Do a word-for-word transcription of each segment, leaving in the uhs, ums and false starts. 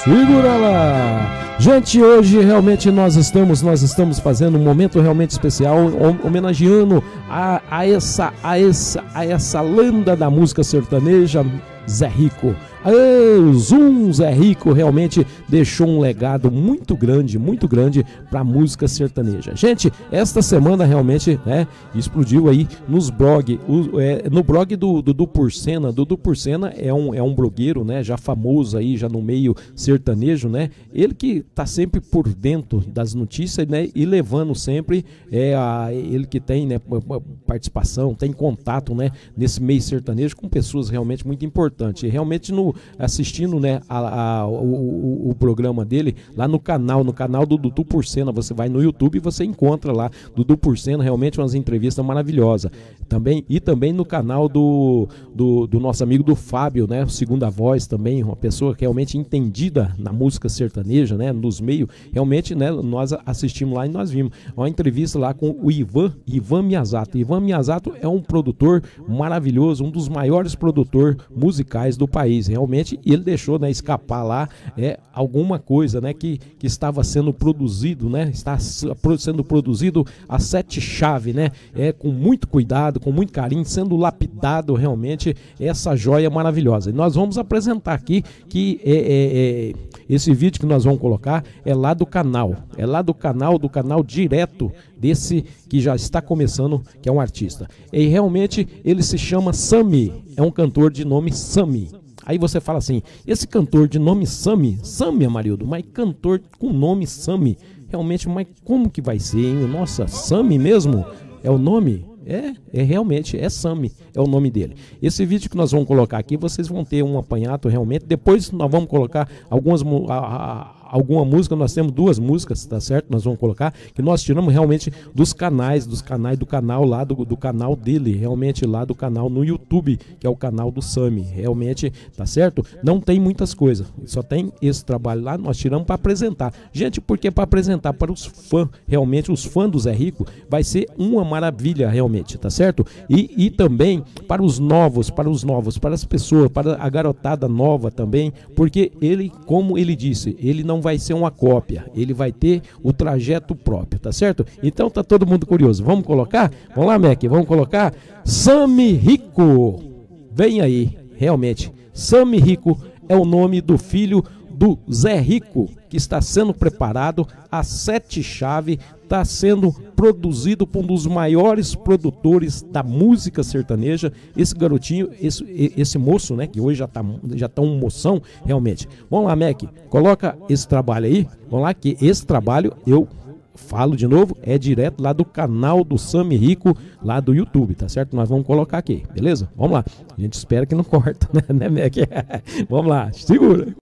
Segura lá! Gente, hoje realmente nós estamos, nós estamos fazendo um momento realmente especial, homenageando a, a, essa, a, essa, a essa lenda da música sertaneja, Zé Rico. O Zum Zé Rico realmente deixou um legado muito grande, muito grande para a música sertaneja. Gente, esta semana realmente, né, explodiu aí nos blog, o, é, no blog do Dudu Porcena. Dudu Porcena é um, é um blogueiro, né, já famoso aí, já no meio sertanejo, né, ele que tá sempre por dentro das notícias, né, e levando sempre, é, a, ele que tem, né, participação, tem contato, né, nesse meio sertanejo com pessoas realmente muito importantes. E realmente no assistindo, né, a, a, o, o, o programa dele lá no canal, no canal do Dudu Porcena. Você vai no YouTube e você encontra lá Dudu Porcena, realmente umas entrevistas maravilhosas. Também, e também no canal do, do, do nosso amigo do Fábio, né, Segunda Voz também, uma pessoa realmente entendida na música sertaneja, né, nos meios. Realmente, né, nós assistimos lá e nós vimos uma entrevista lá com o Ivan, Ivan Miyazato. Ivan Miyazato é um produtor maravilhoso, um dos maiores produtores musicais do país. Realmente ele deixou, né, escapar lá é, alguma coisa, né, que, que estava sendo produzido, né, está sendo produzido a sete chaves, né, é, com muito cuidado, com muito carinho, sendo lapidado realmente essa joia maravilhosa. E nós vamos apresentar aqui que é, é, é, esse vídeo que nós vamos colocar é lá do canal, é lá do canal, do canal direto desse que já está começando, que é um artista. E realmente ele se chama Sami, é um cantor de nome Sami. Aí você fala assim, esse cantor de nome Sami, Sami, Amarildo, mas cantor com nome Sami, realmente, mas como que vai ser, hein? Nossa, Sami mesmo é o nome? É, é realmente, é Sami, é o nome dele. Esse vídeo que nós vamos colocar aqui, vocês vão ter um apanhado realmente. Depois nós vamos colocar algumas a, a, alguma música, nós temos duas músicas, tá certo? Nós vamos colocar, que nós tiramos realmente dos canais, dos canais do canal lá, do, do canal dele, realmente lá do canal no YouTube, que é o canal do Sami, realmente, tá certo? Não tem muitas coisas, só tem esse trabalho lá, nós tiramos para apresentar. Gente, porque para apresentar para os fãs, realmente, os fãs do Zé Rico, vai ser uma maravilha, realmente, tá certo? E, e também para os novos, para os novos, para as pessoas, para a garotada nova também, porque ele, como ele disse, ele não vai ser uma cópia, ele vai ter o trajeto próprio, tá certo? Então tá todo mundo curioso, vamos colocar? Vamos lá, Mac, vamos colocar Sami Rico, vem aí, realmente, Sami Rico é o nome do filho do Zé Rico, que está sendo preparado, a sete chave, está sendo produzido por um dos maiores produtores da música sertaneja, esse garotinho, esse, esse moço, né, que hoje já está já tá um moção, realmente. Vamos lá, Mac, coloca esse trabalho aí, vamos lá, que esse trabalho, eu falo de novo, é direto lá do canal do Sami Rico, lá do YouTube, tá certo? Nós vamos colocar aqui, beleza? Vamos lá, a gente espera que não corta, né, né Mac? Vamos lá, segura!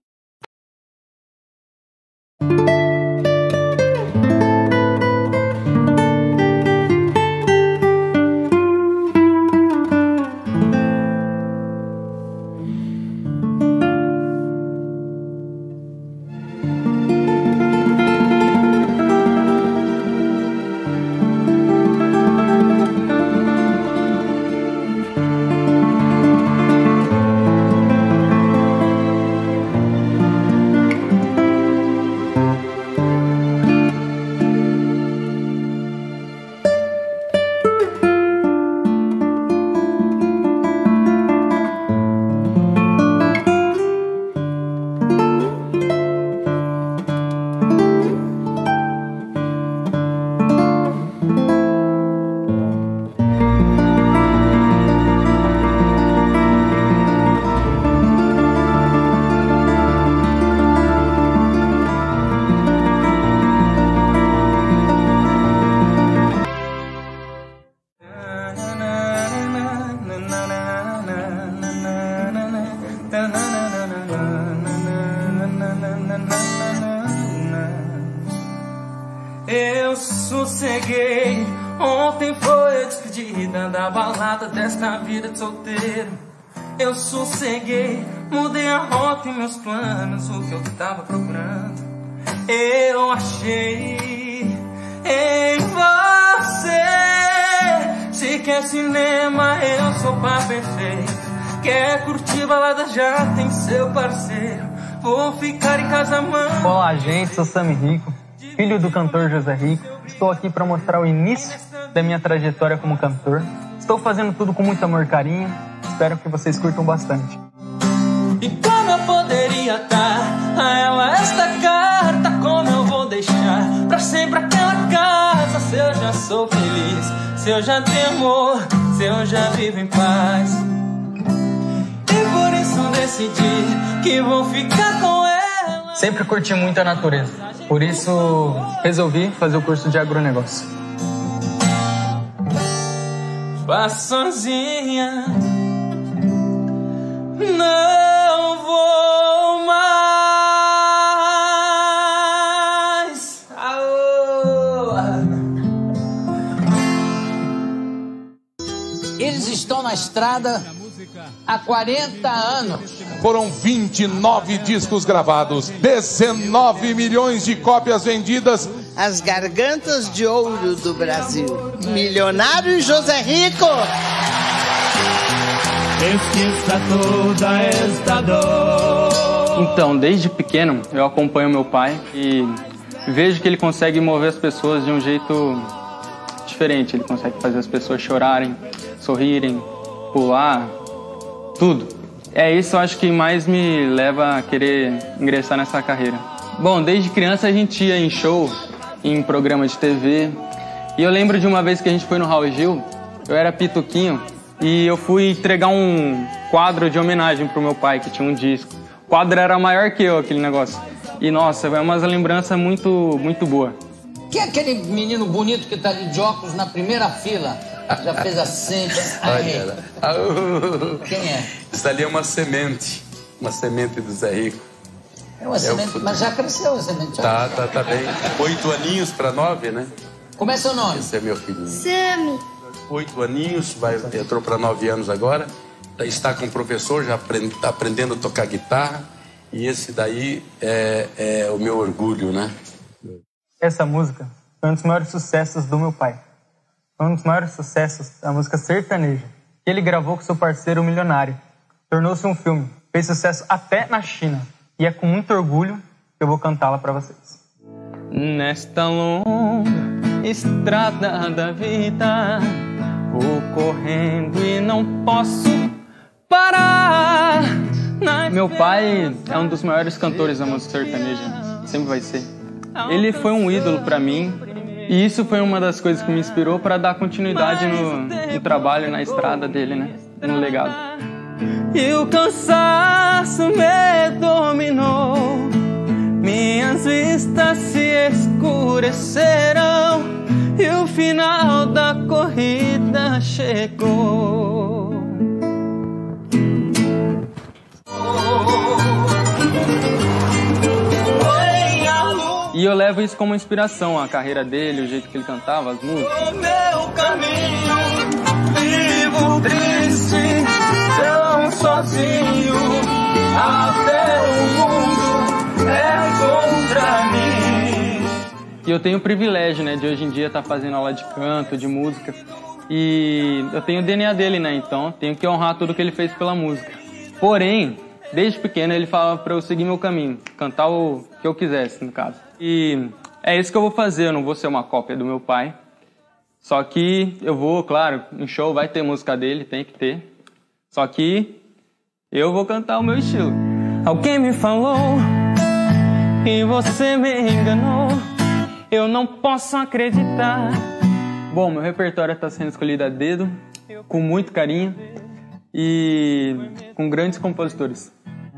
Eu sosseguei, ontem foi a despedida da balada desta vida de solteiro. Eu sosseguei, mudei a rota e meus planos, o que eu tava procurando eu achei em você. Se quer cinema, eu sou par perfeito. Quer curtir balada, já tem seu parceiro. vou ficar em casa, mãe. Olá, gente, sou Sami Rico, filho do cantor José Rico. Estou aqui para mostrar o início da minha trajetória como cantor. Estou fazendo tudo com muito amor e carinho. Espero que vocês curtam bastante. E como eu poderia dar a ela esta carta? Como eu vou deixar pra sempre aquela casa? Se eu já sou feliz, se eu já tenho amor, se eu já vivo em paz. E por isso decidi que vou ficar com ela. Sempre curti muito a natureza, por isso resolvi fazer o curso de agronegócio. Faço sozinha, não vou mais. Aô. Eles estão na estrada há quarenta anos. Foram vinte e nove discos gravados, dezenove milhões de cópias vendidas. As gargantas de ouro do Brasil. Milionário José Rico. Esqueça toda esta dor. Então, desde pequeno, eu acompanho meu pai e vejo que ele consegue mover as pessoas de um jeito diferente. Ele consegue fazer as pessoas chorarem, sorrirem, pular, tudo. É isso, eu acho, que mais me leva a querer ingressar nessa carreira. Bom, desde criança a gente ia em show, em programa de T V. E eu lembro de uma vez que a gente foi no Raul Gil, eu era pituquinho, e eu fui entregar um quadro de homenagem pro meu pai, que tinha um disco. O quadro era maior que eu, aquele negócio. E, nossa, é uma lembrança muito, muito boa. Quem é aquele menino bonito que tá ali de óculos na primeira fila? Já fez assim. Aí. Quem é? Isso ali é uma semente. Uma semente do Zé Rico. É uma semente, mas já cresceu a semente. Tá, tá, tá bem. Oito aninhos para nove, né? Como é seu nome? Esse é meu filho. Sami. Oito aninhos, vai, entrou para nove anos agora. Está com o professor, já aprend, tá aprendendo a tocar guitarra. E esse daí é, é o meu orgulho, né? Essa música foi um dos maiores sucessos do meu pai. Foi um dos maiores sucessos da música sertaneja, que ele gravou com seu parceiro milionário. Tornou-se um filme, fez sucesso até na China. E é com muito orgulho que eu vou cantá-la para vocês. Nesta longa estrada da vida, vou correndo e não posso parar. Meu pai é um dos maiores cantores da música sertaneja, sempre vai ser. Ele foi um ídolo para mim, e isso foi uma das coisas que me inspirou para dar continuidade no, no trabalho, na estrada dele, né? No legado. E o cansaço me dominou, minhas vistas se escurecerão e o final da corrida chegou. E eu levo isso como inspiração, a carreira dele, o jeito que ele cantava, as músicas. O meu caminho, vivo triste, tão sozinho, até o mundo é contra mim. E eu tenho o privilégio, né, de hoje em dia estar fazendo aula de canto, de música. E eu tenho o D N A dele, né, então tenho que honrar tudo que ele fez pela música. Porém, desde pequeno ele falava para eu seguir meu caminho, cantar o que eu quisesse, no caso. E é isso que eu vou fazer, eu não vou ser uma cópia do meu pai. Só que eu vou, claro, em show vai ter música dele, tem que ter. Só que eu vou cantar o meu estilo. Alguém me falou e você me enganou, eu não posso acreditar. Bom, meu repertório está sendo escolhido a dedo, com muito carinho e com grandes compositores.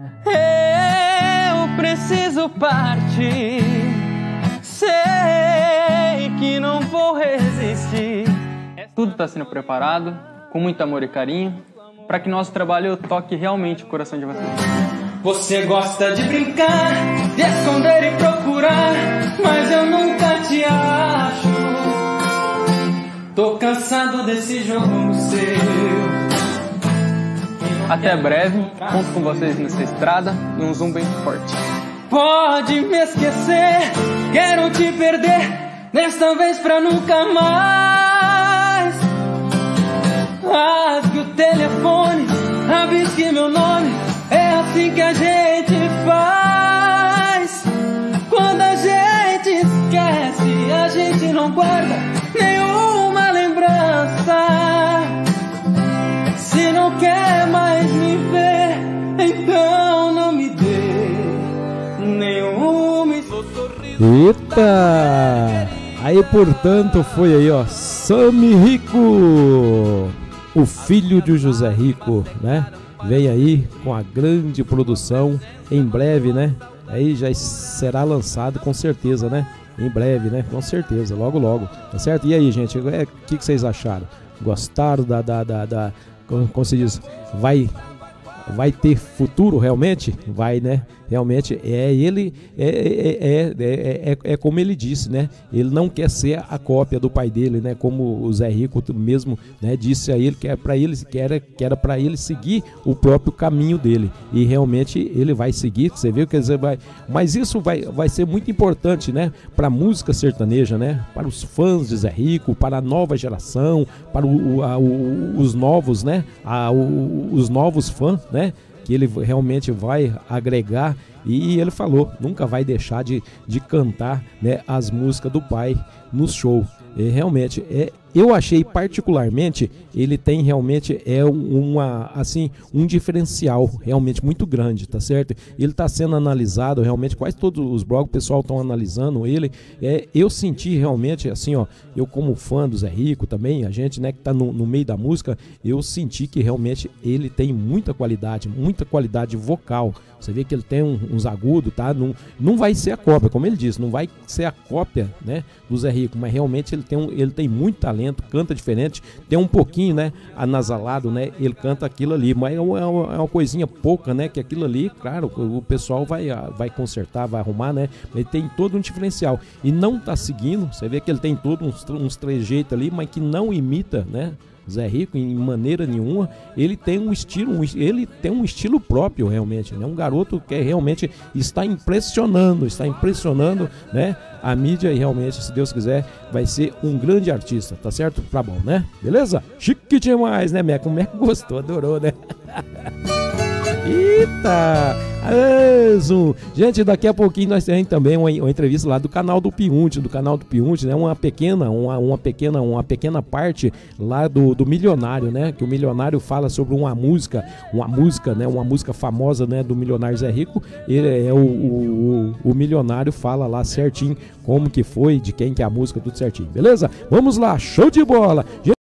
Eu preciso partir, sei que não vou resistir. Tudo está sendo preparado, com muito amor e carinho, para que nosso trabalho toque realmente o coração de vocês. Você gosta de brincar, de esconder e procurar, mas eu nunca te acho. Tô cansado desse jogo seu. Até breve, conto com vocês nessa estrada e um zoom bem forte. Pode me esquecer, quero te perder, desta vez pra nunca mais. Rasgue o telefone, rabisque meu nome, é assim que a gente faz. não guarda nenhuma lembrança. Se não quer mais me ver, então não me dê nenhuma sorriso. Eita! Aí, portanto, foi aí, ó, Sami Rico, o filho de José Rico, né? Vem aí com a grande produção em breve, né? Aí já será lançado com certeza, né? Em breve, né? Com certeza, logo logo, tá certo? E aí, gente, o é, que, que vocês acharam? Gostaram da, da, da, da como, como se diz? Vai... Vai ter futuro realmente? Vai, né? Realmente é ele, é, é, é, é, é como ele disse, né? Ele não quer ser a cópia do pai dele, né? Como o Zé Rico mesmo, né, disse a ele que é para ele que era que era para ele seguir o próprio caminho dele, e realmente ele vai seguir. Você viu que ele vai, mas isso vai, vai ser muito importante, né? Para a música sertaneja, né? Para os fãs de Zé Rico, para a nova geração, para o, a, o, os novos, né? A, o, os novos fãs, né? Que ele realmente vai agregar, e ele falou, nunca vai deixar de, de cantar, né, as músicas do pai no show. E realmente, é, eu achei particularmente, ele tem realmente é uma, assim, um diferencial realmente muito grande, tá certo? Ele está sendo analisado realmente, quase todos os blogs, o pessoal estão analisando ele. É, eu senti realmente, assim, ó, eu como fã do Zé Rico também, a gente, né, que está no, no meio da música, eu senti que realmente ele tem muita qualidade, muita qualidade vocal. Você vê que ele tem um, uns agudos, tá? Não, não vai ser a cópia, como ele disse, não vai ser a cópia, né, do Zé Rico, mas realmente ele tem, um, ele tem muito talento, canta diferente, tem um pouquinho, né, anasalado, né, ele canta aquilo ali, mas é uma, é uma coisinha pouca, né, que aquilo ali, claro, o pessoal vai, vai consertar, vai arrumar, né, ele tem todo um diferencial, e não tá seguindo, você vê que ele tem todos uns, uns trejeitos ali, mas que não imita, né, Zé Rico em maneira nenhuma. Ele tem um estilo, um, ele tem um estilo próprio realmente, né? Um garoto que realmente está impressionando, está impressionando, né, a mídia, e realmente, se Deus quiser, vai ser um grande artista, tá certo? Tá bom, né? Beleza? Chique demais, né, Meco? O Meco gostou, adorou, né? Eita! Aê, Zoom. Gente, daqui a pouquinho nós temos também uma, uma entrevista lá do canal do Piunte, do canal do Piunte, né? Uma pequena, uma, uma pequena, uma pequena parte lá do, do Milionário, né? Que o Milionário fala sobre uma música, uma música, né? Uma música famosa, né? Do Milionário Zé Rico. Ele é o, o, o, o Milionário fala lá certinho como que foi, de quem que é a música, tudo certinho, beleza? Vamos lá, show de bola!